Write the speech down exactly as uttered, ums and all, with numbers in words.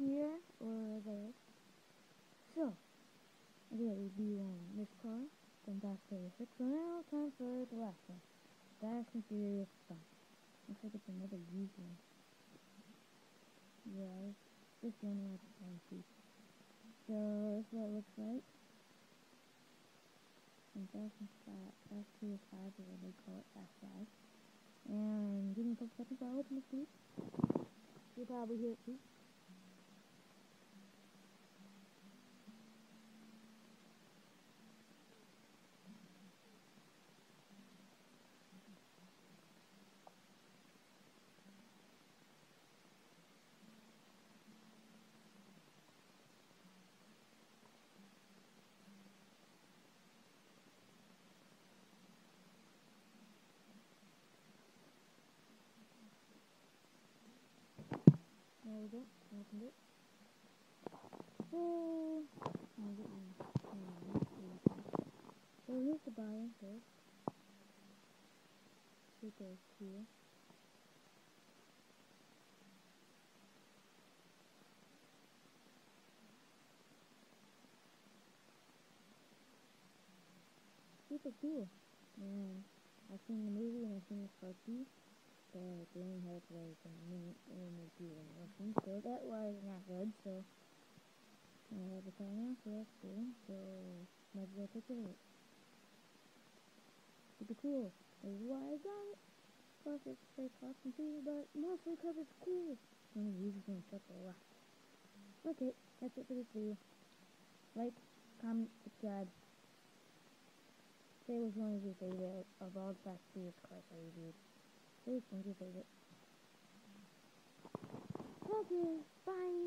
here or there. So, okay, we beat on this car, then Fast Furious six. So now, time for the last one. Fast and Furious five. Looks like it's another used one. Yeah, this one was fancy. So, this is what it looks like. And Fast and Fast, Fast Furious five is what they call it, Fast five. And give me a couple seconds, I'll open the sleep. You'll probably hear it too. There we go, opened it. So, I'll get my, so here's the bottom first. Super cool. Super cool. And I've seen the movie and I've seen this part too, but they only had it for like a minute and like two emotions, so that was not good. So I have the car now, so that's cool. So might as well take care of it. Super cool. That's why I got it. Plus it's very costly too, but mostly because it's cool. One of these is gonna suck a lot. Okay, that's it for this video. Like, comment, subscribe. Say which one is your favorite of all the Fast and Furious cars I reviewed. Say which one's your favorite. Okay, bye.